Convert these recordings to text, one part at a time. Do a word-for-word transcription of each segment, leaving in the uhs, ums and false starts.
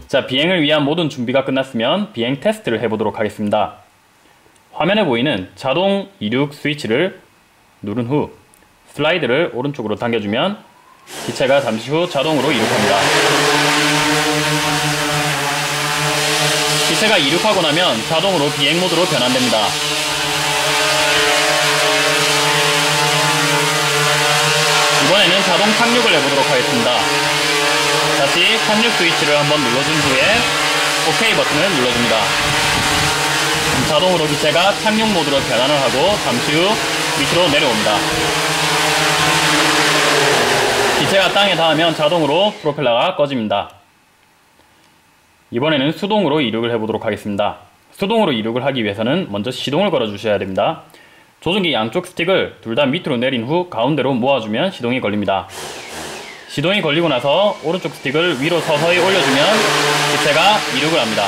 자, 비행을 위한 모든 준비가 끝났으면 비행 테스트를 해보도록 하겠습니다. 화면에 보이는 자동 이륙 스위치를 누른 후 슬라이드를 오른쪽으로 당겨주면 기체가 잠시 후 자동으로 이륙합니다. 기체가 이륙하고 나면 자동으로 비행 모드로 변환됩니다. 이번에는 자동 착륙을 해보도록 하겠습니다. 다시 착륙 스위치를 한번 눌러준 후에 오케이 버튼을 눌러줍니다. 자동으로 기체가 착륙 모드로 변환을 하고 잠시 후 밑으로 내려옵니다. 기체가 땅에 닿으면 자동으로 프로펠러가 꺼집니다. 이번에는 수동으로 이륙을 해보도록 하겠습니다. 수동으로 이륙을 하기 위해서는 먼저 시동을 걸어 주셔야 됩니다. 조종기 양쪽 스틱을 둘 다 밑으로 내린 후 가운데로 모아주면 시동이 걸립니다. 시동이 걸리고 나서 오른쪽 스틱을 위로 서서히 올려주면 기체가 이륙을 합니다.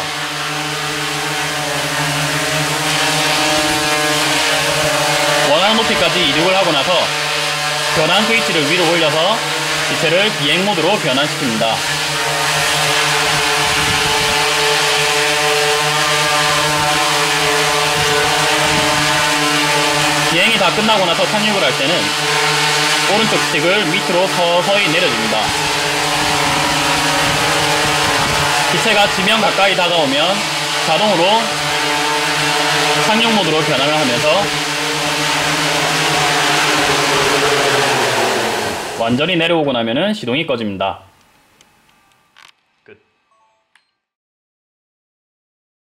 원하는 높이까지 이륙을 하고 나서 변환 스위치를 위로 올려서 기체를 비행 모드로 변환시킵니다. 비행이 다 끝나고 나서 착륙을 할 때는 오른쪽 스틱을 밑으로 서서히 내려줍니다. 기체가 지면 가까이 다가오면 자동으로 착륙 모드로 변환을 하면서 완전히 내려오고 나면은 시동이 꺼집니다.